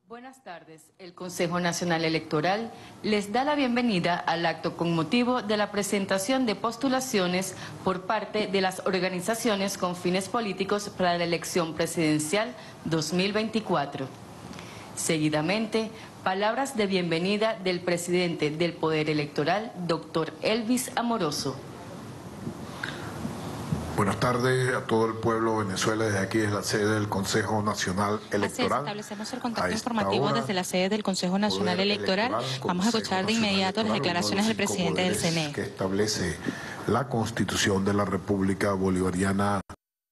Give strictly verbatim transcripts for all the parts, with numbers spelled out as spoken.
Buenas tardes. El Consejo Nacional Electoral les da la bienvenida al acto con motivo de la presentación de postulaciones por parte de las organizaciones con fines políticos para la elección presidencial dos mil veinticuatro. Seguidamente, palabras de bienvenida del presidente del Poder Electoral, doctor Elvis Amoroso. Buenas tardes a todo el pueblo de Venezuela, desde aquí es la sede del Consejo Nacional Electoral. Así es, establecemos el contacto informativo desde la sede del Consejo Nacional Electoral. Electoral Vamos a escuchar de inmediato las declaraciones del presidente del C N E. Que establece la Constitución de la República Bolivariana.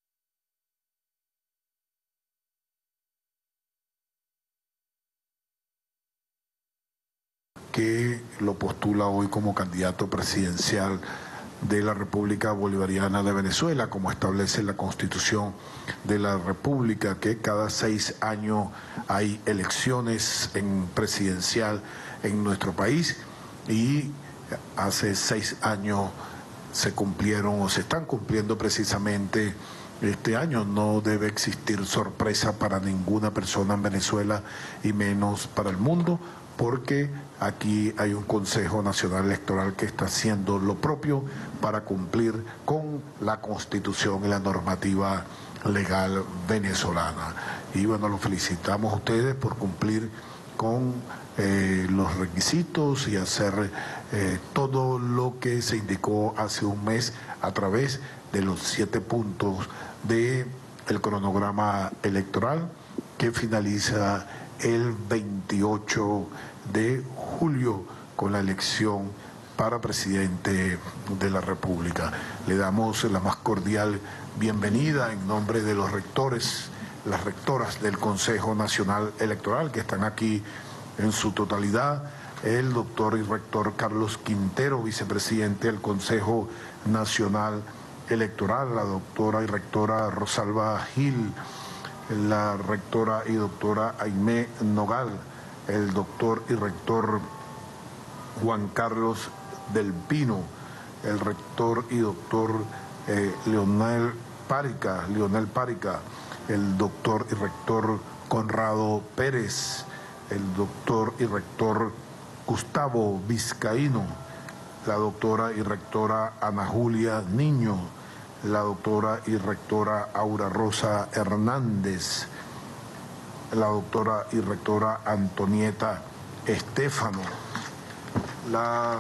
Que lo postula hoy como candidato presidencial de la República Bolivariana de Venezuela, como establece la Constitución de la República, que cada seis años hay elecciones en presidencial en nuestro país, y hace seis años se cumplieron o se están cumpliendo precisamente este año. No debe existir sorpresa para ninguna persona en Venezuela y menos para el mundo, porque aquí hay un Consejo Nacional Electoral que está haciendo lo propio para cumplir con la Constitución y la normativa legal venezolana. Y bueno, los felicitamos a ustedes por cumplir con eh, los requisitos y hacer eh, todo lo que se indicó hace un mes a través de los siete puntos del cronograma electoral que finaliza el veintiocho de julio con la elección para presidente de la República. Le damos la más cordial bienvenida en nombre de los rectores, las rectoras del Consejo Nacional Electoral, que están aquí en su totalidad, el doctor y rector Carlos Quintero, vicepresidente del Consejo Nacional Electoral, la doctora y rectora Rosalba Gil, la rectora y doctora Aimé Nogal, el doctor y rector Juan Carlos del Pino, el rector y doctor eh, Leonel Párica, Leonel Párica, el doctor y rector Conrado Pérez, el doctor y rector Gustavo Vizcaíno, la doctora y rectora Ana Julia Niño, la doctora y rectora Aura Rosa Hernández, la doctora y rectora Antonieta Estéfano, la,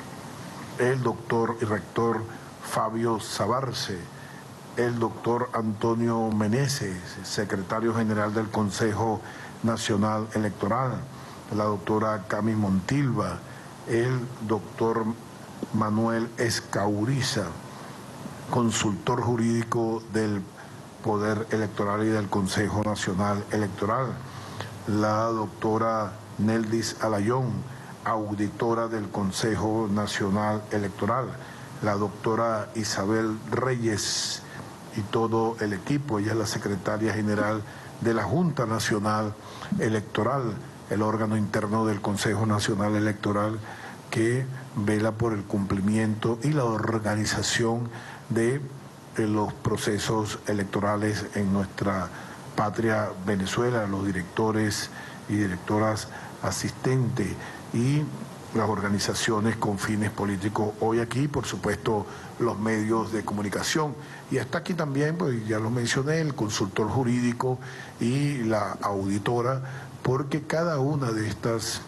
el doctor y rector Fabio Sabarce, el doctor Antonio Meneses, secretario general del Consejo Nacional Electoral, la doctora Cami Montilva, el doctor Manuel Escauriza, consultor jurídico del Poder Electoral y del Consejo Nacional Electoral, la doctora Neldis Alayón, auditora del Consejo Nacional Electoral, la doctora Isabel Reyes y todo el equipo. Ella es la secretaria general de la Junta Nacional Electoral, el órgano interno del Consejo Nacional Electoral que vela por el cumplimiento y la organización de los procesos electorales en nuestra patria Venezuela, los directores y directoras asistentes y las organizaciones con fines políticos hoy aquí, por supuesto los medios de comunicación, y hasta aquí también, pues ya lo mencioné, el consultor jurídico y la auditora, porque cada una de estas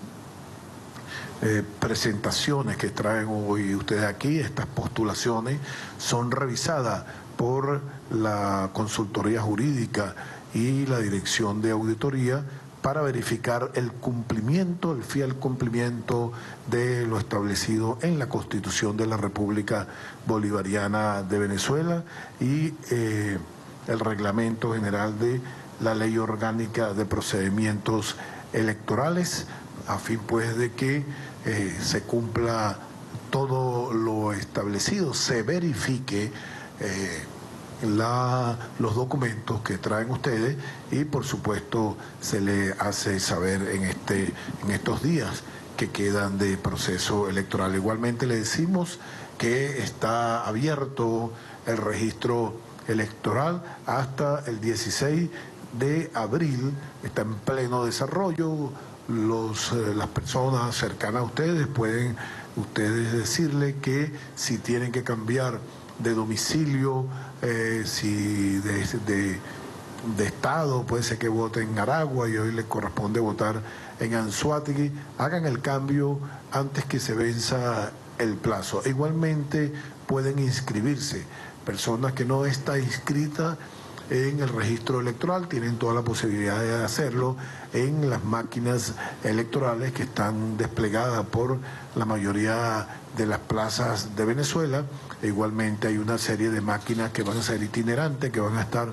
Eh, presentaciones que traen hoy ustedes aquí, estas postulaciones, son revisadas por la consultoría jurídica y la dirección de auditoría para verificar el cumplimiento, el fiel cumplimiento de lo establecido en la Constitución de la República Bolivariana de Venezuela y eh, el Reglamento General de la Ley Orgánica de Procedimientos Electorales, a fin pues de que eh, se cumpla todo lo establecido, se verifique eh, la, los documentos que traen ustedes y por supuesto se le hace saber en, este, en estos días que quedan de proceso electoral. Igualmente le decimos que está abierto el registro electoral hasta el dieciséis de abril, está en pleno desarrollo. Los, eh, las personas cercanas a ustedes pueden ustedes decirle que si tienen que cambiar de domicilio, eh, si de, de, de estado, puede ser que voten en Aragua y hoy les corresponde votar en Anzoátegui, hagan el cambio antes que se venza el plazo. Igualmente pueden inscribirse. Personas que no están inscritas en el registro electoral tienen toda la posibilidad de hacerlo en las máquinas electorales que están desplegadas por la mayoría de las plazas de Venezuela. E igualmente hay una serie de máquinas que van a ser itinerantes, que van a estar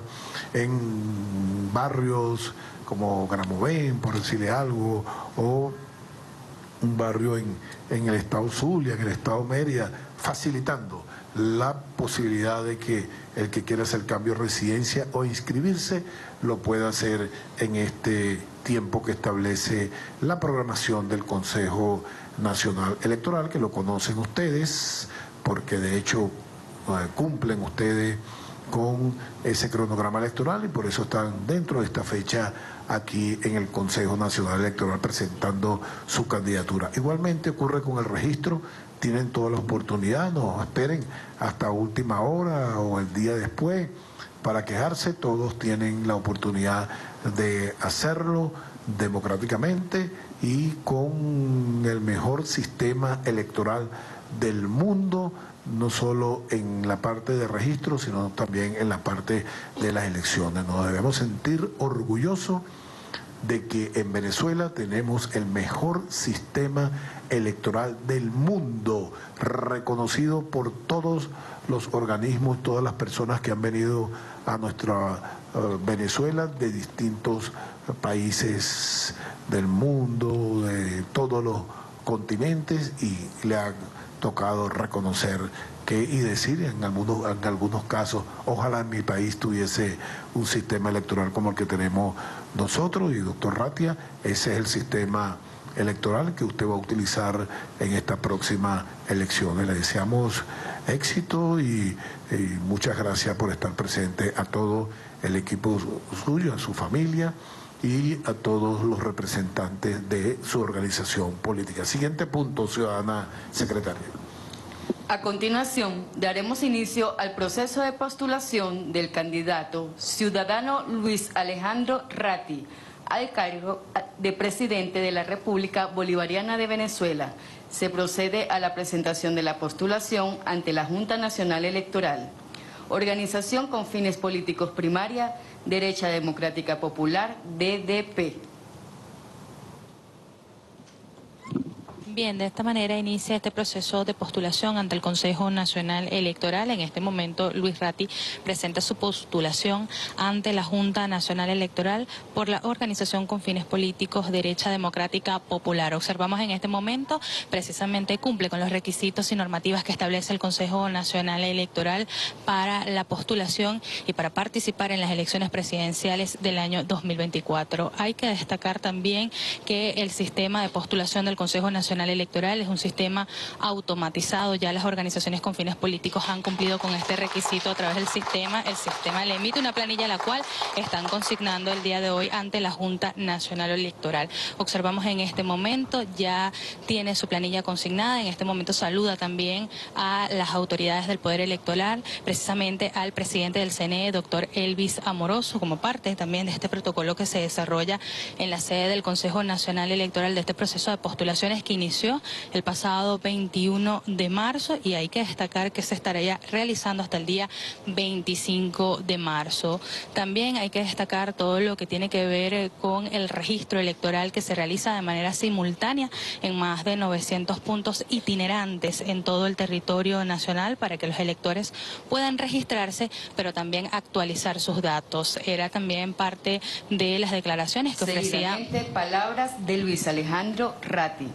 en barrios como Gramovén, por decirle algo, o un barrio en, en el estado Zulia, en el estado Mérida, facilitando la posibilidad de que el que quiera hacer cambio de residencia o inscribirse lo pueda hacer en este tiempo que establece la programación del Consejo Nacional Electoral, que lo conocen ustedes, porque de hecho eh, cumplen ustedes con ese cronograma electoral y por eso están dentro de esta fecha aquí en el Consejo Nacional Electoral presentando su candidatura. Igualmente ocurre con el registro, tienen toda la oportunidad, no esperen hasta última hora o el día después para quejarse, todos tienen la oportunidad de hacerlo democráticamente y con el mejor sistema electoral del mundo, no solo en la parte de registro, sino también en la parte de las elecciones. Nos debemos sentir orgullosos de que en Venezuela tenemos el mejor sistema electoral del mundo, reconocido por todos los organismos, todas las personas que han venido a nuestra uh, Venezuela de distintos países del mundo, de todos los continentes, y le han tocado reconocer que y decir en algunos, en algunos casos, ojalá en mi país tuviese un sistema electoral como el que tenemos nosotros. Y doctor Ratia, ese es el sistema electoral que usted va a utilizar en estas próximas elecciones. Le deseamos éxito y, y muchas gracias por estar presente a todo el equipo suyo, a su familia y a todos los representantes de su organización política. Siguiente punto, ciudadana secretaria. A continuación, daremos inicio al proceso de postulación del candidato ciudadano Luis Alejandro Ratti al cargo de presidente de la República Bolivariana de Venezuela. Se procede a la presentación de la postulación ante la Junta Nacional Electoral. Organización con fines políticos primaria, Derecha Democrática Popular, D D P. Bien, de esta manera inicia este proceso de postulación ante el Consejo Nacional Electoral. En este momento, Luis Ratti presenta su postulación ante la Junta Nacional Electoral por la organización con fines políticos Derecha Democrática Popular. Observamos en este momento, precisamente cumple con los requisitos y normativas que establece el Consejo Nacional Electoral para la postulación y para participar en las elecciones presidenciales del año dos mil veinticuatro. Hay que destacar también que el sistema de postulación del Consejo Nacional Electoral es un sistema automatizado. Ya las organizaciones con fines políticos han cumplido con este requisito a través del sistema. El sistema le emite una planilla la cual están consignando el día de hoy ante la Junta Nacional Electoral. Observamos en este momento ya tiene su planilla consignada. En este momento saluda también a las autoridades del Poder Electoral, precisamente al presidente del C N E, doctor Elvis Amoroso, como parte también de este protocolo que se desarrolla en la sede del Consejo Nacional Electoral de este proceso de postulaciones que inició el pasado veintiuno de marzo, y hay que destacar que se estaría realizando hasta el día veinticinco de marzo. También hay que destacar todo lo que tiene que ver con el registro electoral que se realiza de manera simultánea en más de novecientos puntos itinerantes en todo el territorio nacional para que los electores puedan registrarse, pero también actualizar sus datos. Era también parte de las declaraciones que ofrecía. Seguidamente, palabras de Luis Alejandro Ratti.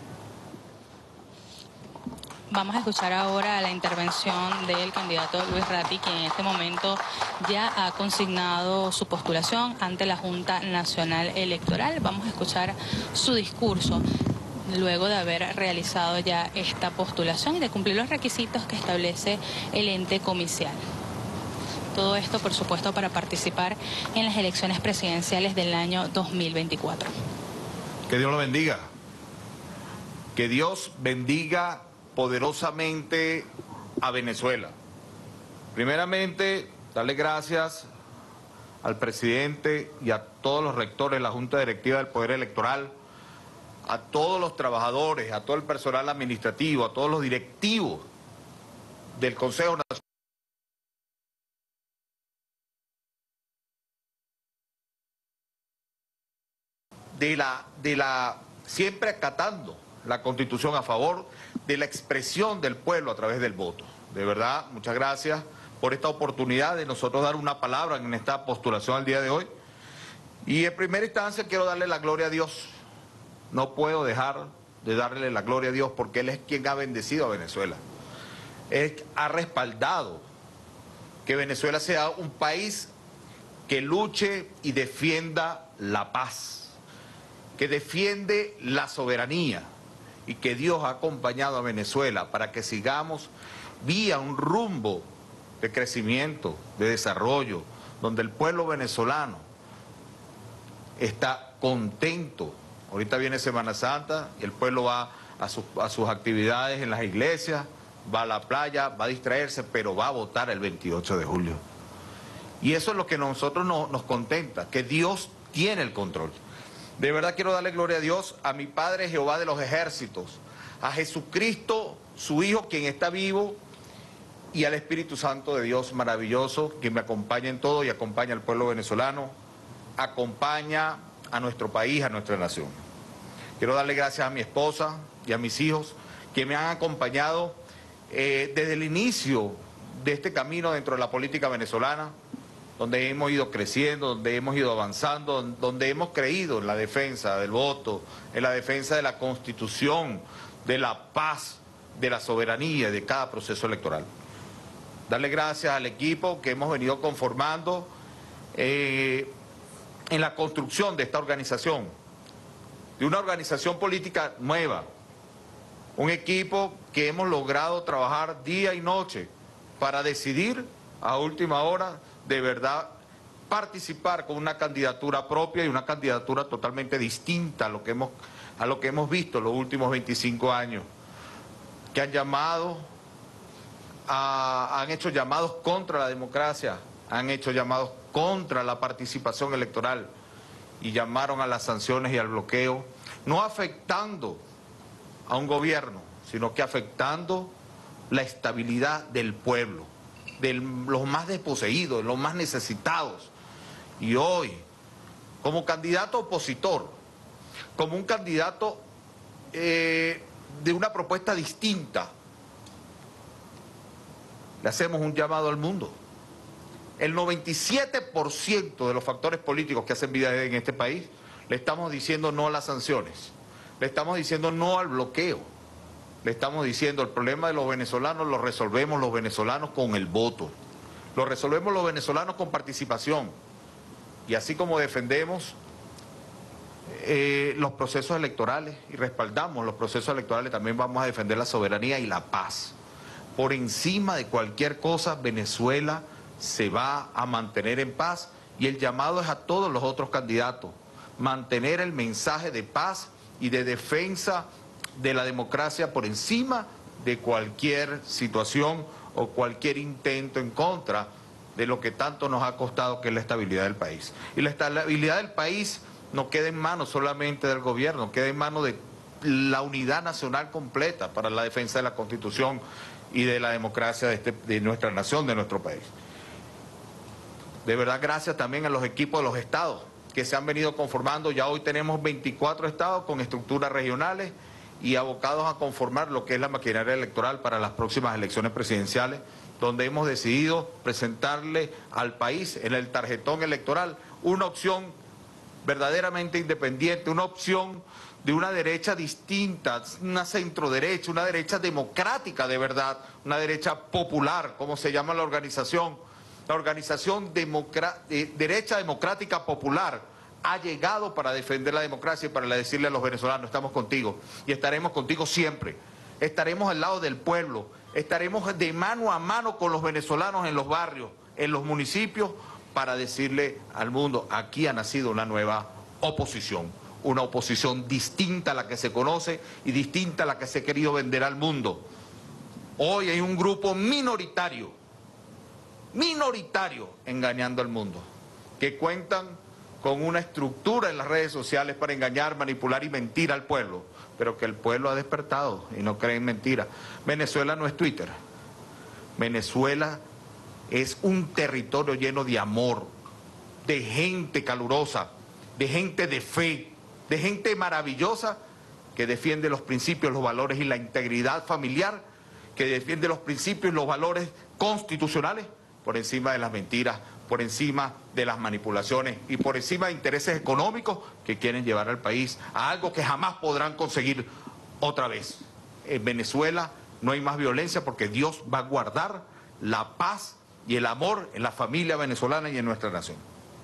Vamos a escuchar ahora la intervención del candidato Luis Ratti, quien en este momento ya ha consignado su postulación ante la Junta Nacional Electoral. Vamos a escuchar su discurso luego de haber realizado ya esta postulación y de cumplir los requisitos que establece el ente comicial. Todo esto, por supuesto, para participar en las elecciones presidenciales del año dos mil veinticuatro. Que Dios lo bendiga. Que Dios bendiga poderosamente a Venezuela. Primeramente, darle gracias al presidente y a todos los rectores de la Junta Directiva del Poder Electoral, a todos los trabajadores, a todo el personal administrativo, a todos los directivos del Consejo Nacional de la, de la, siempre acatando la Constitución a favor de la expresión del pueblo a través del voto. De verdad, muchas gracias por esta oportunidad de nosotros dar una palabra en esta postulación al día de hoy. Y en primera instancia quiero darle la gloria a Dios. No puedo dejar de darle la gloria a Dios porque Él es quien ha bendecido a Venezuela. Él ha respaldado que Venezuela sea un país que luche y defienda la paz, que defiende la soberanía y que Dios ha acompañado a Venezuela para que sigamos vía un rumbo de crecimiento, de desarrollo, donde el pueblo venezolano está contento. Ahorita viene Semana Santa y el pueblo va a, su, a sus actividades en las iglesias, va a la playa, va a distraerse, pero va a votar el veintiocho de julio. Y eso es lo que a nosotros no, nos contenta, que Dios tiene el control. De verdad quiero darle gloria a Dios, a mi Padre Jehová de los ejércitos, a Jesucristo, su Hijo, quien está vivo, y al Espíritu Santo de Dios maravilloso, que me acompaña en todo y acompaña al pueblo venezolano, acompaña a nuestro país, a nuestra nación. Quiero darle gracias a mi esposa y a mis hijos, que me han acompañado eh, desde el inicio de este camino dentro de la política venezolana, donde hemos ido creciendo, donde hemos ido avanzando, donde hemos creído en la defensa del voto, en la defensa de la Constitución, de la paz, de la soberanía de cada proceso electoral. Darle gracias al equipo que hemos venido conformando eh, en la construcción de esta organización, de una organización política nueva, un equipo que hemos logrado trabajar día y noche para decidir a última hora de verdad participar con una candidatura propia y una candidatura totalmente distinta a lo que hemos, a lo que hemos visto en los últimos veinticinco años, que han llamado, a, han hecho llamados contra la democracia, han hecho llamados contra la participación electoral y llamaron a las sanciones y al bloqueo, no afectando a un gobierno, sino que afectando la estabilidad del pueblo, de los más desposeídos, de los más necesitados. Y hoy, como candidato opositor, como un candidato eh, de una propuesta distinta, le hacemos un llamado al mundo. El noventa y siete por ciento de los factores políticos que hacen vida en este país, le estamos diciendo no a las sanciones, le estamos diciendo no al bloqueo, le estamos diciendo el problema de los venezolanos lo resolvemos los venezolanos con el voto, lo resolvemos los venezolanos con participación. Y así como defendemos eh, los procesos electorales y respaldamos los procesos electorales, también vamos a defender la soberanía y la paz. Por encima de cualquier cosa, Venezuela se va a mantener en paz y el llamado es a todos los otros candidatos, mantener el mensaje de paz y de defensa de la democracia por encima de cualquier situación o cualquier intento en contra de lo que tanto nos ha costado, que es la estabilidad del país. Y la estabilidad del país no queda en manos solamente del gobierno, queda en manos de la unidad nacional completa para la defensa de la Constitución y de la democracia de, este, de nuestra nación, de nuestro país. De verdad, gracias también a los equipos de los estados que se han venido conformando. Ya hoy tenemos veinticuatro estados con estructuras regionales y abocados a conformar lo que es la maquinaria electoral para las próximas elecciones presidenciales, donde hemos decidido presentarle al país en el tarjetón electoral una opción verdaderamente independiente, una opción de una derecha distinta, una centroderecha, una derecha democrática de verdad, una derecha popular, como se llama la organización. La organización Democra- eh, Derecha Democrática Popular ha llegado para defender la democracia y para decirle a los venezolanos, estamos contigo y estaremos contigo siempre. Estaremos al lado del pueblo, estaremos de mano a mano con los venezolanos en los barrios, en los municipios para decirle al mundo, aquí ha nacido una nueva oposición, una oposición distinta a la que se conoce y distinta a la que se ha querido vender al mundo. Hoy hay un grupo minoritario, minoritario engañando al mundo, que cuentan con una estructura en las redes sociales para engañar, manipular y mentir al pueblo, pero que el pueblo ha despertado y no cree en mentiras. Venezuela no es Twitter. Venezuela es un territorio lleno de amor, de gente calurosa, de gente de fe, de gente maravillosa que defiende los principios, los valores y la integridad familiar, que defiende los principios y los valores constitucionales por encima de las mentiras, por encima de las manipulaciones y por encima de intereses económicos que quieren llevar al país a algo que jamás podrán conseguir otra vez. En Venezuela no hay más violencia porque Dios va a guardar la paz y el amor en la familia venezolana y en nuestra nación.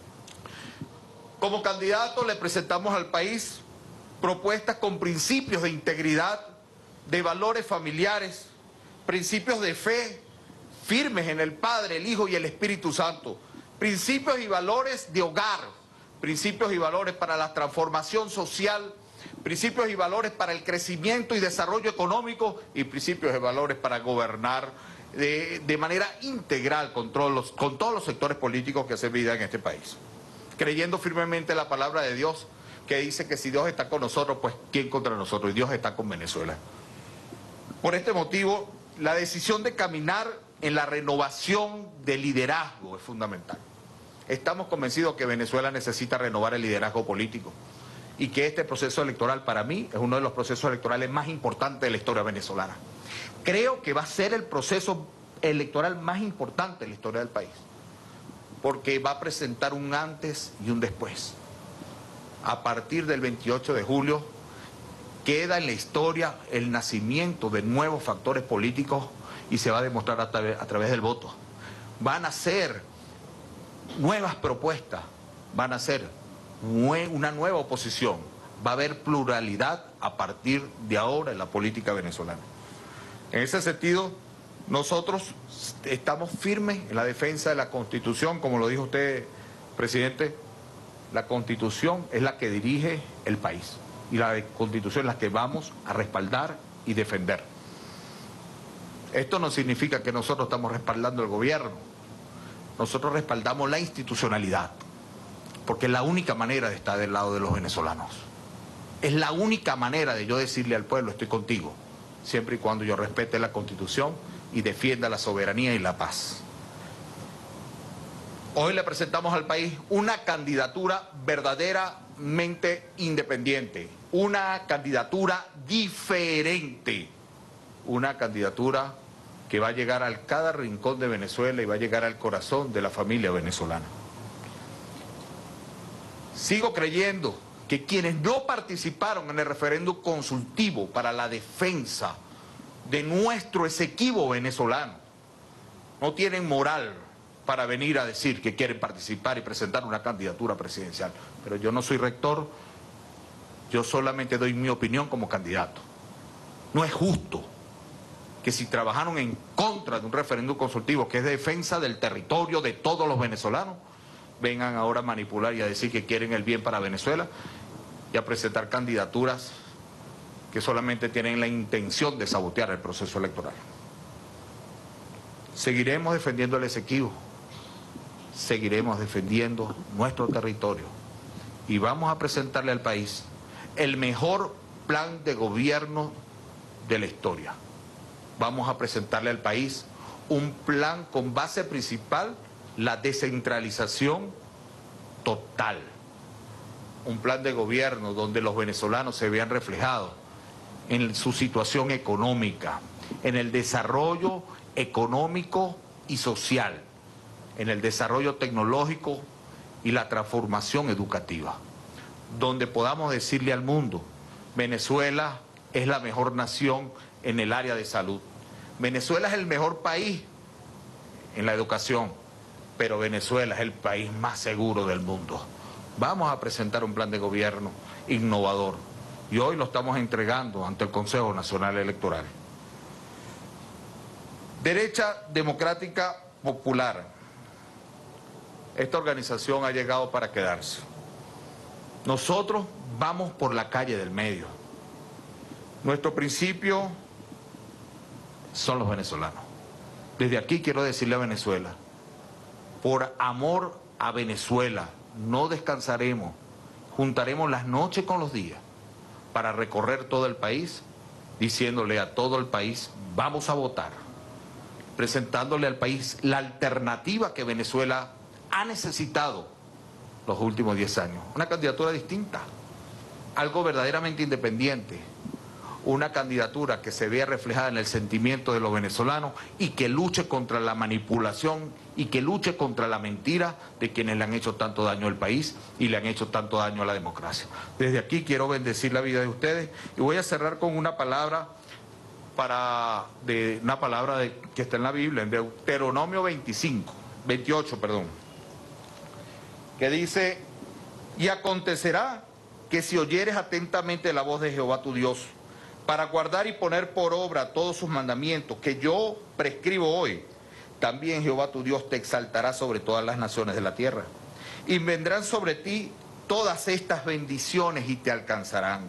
Como candidato le presentamos al país propuestas con principios de integridad, de valores familiares, principios de fe firmes en el Padre, el Hijo y el Espíritu Santo, principios y valores de hogar, principios y valores para la transformación social, principios y valores para el crecimiento y desarrollo económico y principios y valores para gobernar de, de manera integral con todos, los, con todos los sectores políticos que hacen vida en este país. Creyendo firmemente la palabra de Dios que dice que si Dios está con nosotros, pues ¿quién contra nosotros? Y Dios está con Venezuela. Por este motivo, la decisión de caminar en la renovación del liderazgo es fundamental. Estamos convencidos que Venezuela necesita renovar el liderazgo político y que este proceso electoral para mí es uno de los procesos electorales más importantes de la historia venezolana. Creo que va a ser el proceso electoral más importante de la historia del país, porque va a presentar un antes y un después. A partir del veintiocho de julio queda en la historia el nacimiento de nuevos factores políticos y se va a demostrar a, tra a través del voto. Van a ser nuevas propuestas, van a ser nue una nueva oposición, va a haber pluralidad a partir de ahora en la política venezolana. En ese sentido, nosotros estamos firmes en la defensa de la Constitución, como lo dijo usted, presidente. La Constitución es la que dirige el país y la Constitución es la que vamos a respaldar y defender. Esto no significa que nosotros estamos respaldando el gobierno, nosotros respaldamos la institucionalidad, porque es la única manera de estar del lado de los venezolanos. Es la única manera de yo decirle al pueblo, estoy contigo, siempre y cuando yo respete la Constitución y defienda la soberanía y la paz. Hoy le presentamos al país una candidatura verdaderamente independiente, una candidatura diferente, una candidatura que va a llegar a cada rincón de Venezuela y va a llegar al corazón de la familia venezolana. Sigo creyendo que quienes no participaron en el referéndum consultivo para la defensa de nuestro Esequibo venezolano no tienen moral para venir a decir que quieren participar y presentar una candidatura presidencial. Pero yo no soy rector, yo solamente doy mi opinión como candidato. No es justo que si trabajaron en contra de un referéndum consultivo que es de defensa del territorio de todos los venezolanos, vengan ahora a manipular y a decir que quieren el bien para Venezuela y a presentar candidaturas que solamente tienen la intención de sabotear el proceso electoral. Seguiremos defendiendo el Esequibo, seguiremos defendiendo nuestro territorio y vamos a presentarle al país el mejor plan de gobierno de la historia. Vamos a presentarle al país un plan con base principal la descentralización total. Un plan de gobierno donde los venezolanos se vean reflejados en su situación económica, en el desarrollo económico y social, en el desarrollo tecnológico y la transformación educativa, donde podamos decirle al mundo, Venezuela es la mejor nación en el área de salud, Venezuela es el mejor país en la educación, pero Venezuela es el país más seguro del mundo. Vamos a presentar un plan de gobierno innovador y hoy lo estamos entregando ante el Consejo Nacional Electoral. Derecha Democrática Popular esta organización ha llegado para quedarse. Nosotros vamos por la calle del medio. Nuestro principio son los venezolanos. Desde aquí quiero decirle a Venezuela, por amor a Venezuela, no descansaremos, juntaremos las noches con los días para recorrer todo el país, diciéndole a todo el país, vamos a votar, presentándole al país la alternativa que Venezuela ha necesitado los últimos diez años. Una candidatura distinta, algo verdaderamente independiente, una candidatura que se vea reflejada en el sentimiento de los venezolanos y que luche contra la manipulación y que luche contra la mentira de quienes le han hecho tanto daño al país y le han hecho tanto daño a la democracia. Desde aquí quiero bendecir la vida de ustedes y voy a cerrar con una palabra para de una palabra de, que está en la Biblia, en Deuteronomio veinticinco, veintiocho, perdón, que dice: y acontecerá que si oyeres atentamente la voz de Jehová tu Dios, para guardar y poner por obra todos sus mandamientos que yo prescribo hoy, también Jehová tu Dios te exaltará sobre todas las naciones de la tierra. Y vendrán sobre ti todas estas bendiciones y te alcanzarán,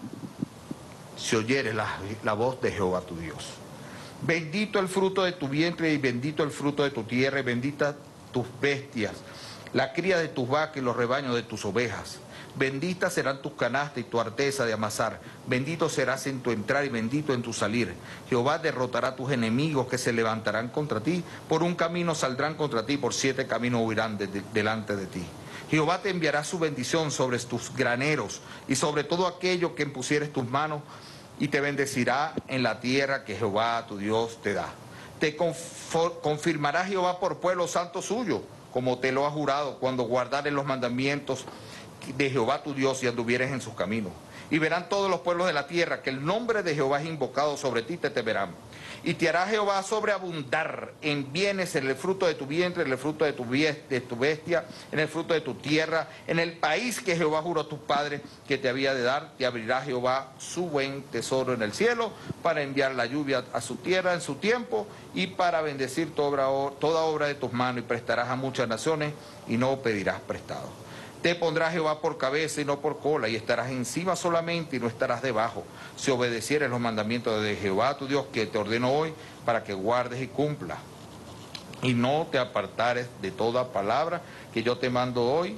si oyeres la, la voz de Jehová tu Dios. Bendito el fruto de tu vientre y bendito el fruto de tu tierra y bendita tus bestias, la cría de tus vacas y los rebaños de tus ovejas. Benditas serán tus canastas y tu arteza de amasar. Bendito serás en tu entrar y bendito en tu salir. Jehová derrotará a tus enemigos que se levantarán contra ti. Por un camino saldrán contra ti, por siete caminos huirán de, de, delante de ti. Jehová te enviará su bendición sobre tus graneros y sobre todo aquello que impusieres tus manos, y te bendecirá en la tierra que Jehová tu Dios te da. Te confirmará Jehová por pueblo santo suyo, como te lo ha jurado, cuando guardares los mandamientos de Jehová tu Dios y anduvieres en sus caminos. Y verán todos los pueblos de la tierra que el nombre de Jehová es invocado sobre ti, te temerán. Y te hará Jehová sobreabundar en bienes, en el fruto de tu vientre, en el fruto de tu, de tu bestia, en el fruto de tu tierra, en el país que Jehová juró a tus padres que te había de dar. Te abrirá Jehová su buen tesoro en el cielo, para enviar la lluvia a su tierra en su tiempo, y para bendecir toda obra, toda obra de tus manos, y prestarás a muchas naciones y no pedirás prestado. Te pondrá Jehová por cabeza y no por cola, y estarás encima solamente y no estarás debajo, si obedecieres los mandamientos de Jehová tu Dios que te ordeno hoy, para que guardes y cumplas. Y no te apartares de toda palabra que yo te mando hoy,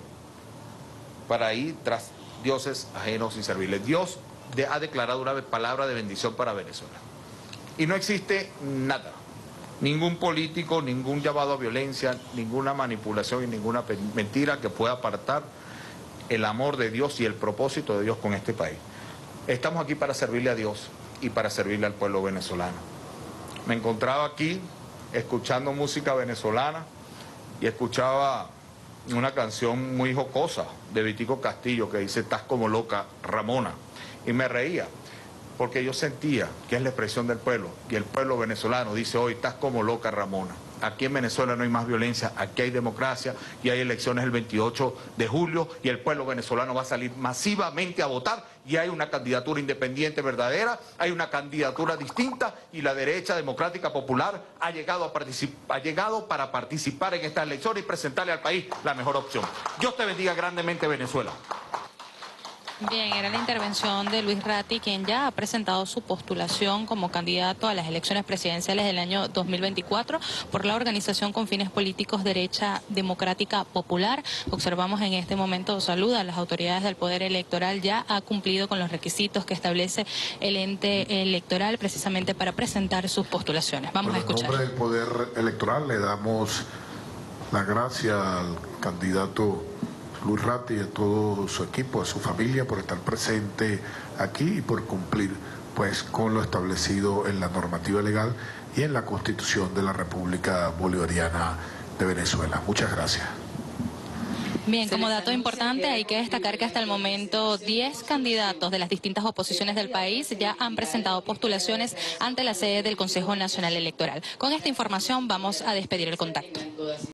para ir tras dioses ajenos y servirles. Dios ha declarado una palabra de bendición para Venezuela. Y no existe nada, ningún político, ningún llamado a violencia, ninguna manipulación y ninguna mentira que pueda apartar el amor de Dios y el propósito de Dios con este país. Estamos aquí para servirle a Dios y para servirle al pueblo venezolano. Me encontraba aquí escuchando música venezolana y escuchaba una canción muy jocosa de Vitico Castillo que dice: estás como loca, Ramona. Y me reía, porque yo sentía que es la expresión del pueblo, y el pueblo venezolano dice hoy: estás como loca, Ramona. Aquí en Venezuela no hay más violencia, aquí hay democracia y hay elecciones el veintiocho de julio y el pueblo venezolano va a salir masivamente a votar, y hay una candidatura independiente verdadera, hay una candidatura distinta, y la derecha democrática popular ha llegado, a ha llegado para participar en esta elección y presentarle al país la mejor opción. Dios te bendiga grandemente, Venezuela. Bien, era la intervención de Luis Ratti, quien ya ha presentado su postulación como candidato a las elecciones presidenciales del año dos mil veinticuatro por la organización con fines políticos Derecha Democrática Popular. Observamos en este momento, saluda a las autoridades del Poder Electoral, ya ha cumplido con los requisitos que establece el ente electoral precisamente para presentar sus postulaciones. Vamos Por a escuchar. En nombre del Poder Electoral le damos las gracias al candidato Luis Ratti y a todo su equipo, a su familia, por estar presente aquí y por cumplir pues con lo establecido en la normativa legal y en la Constitución de la República Bolivariana de Venezuela. Muchas gracias. Bien, como dato importante hay que destacar que hasta el momento diez candidatos de las distintas oposiciones del país ya han presentado postulaciones ante la sede del Consejo Nacional Electoral. Con esta información vamos a despedir el contacto.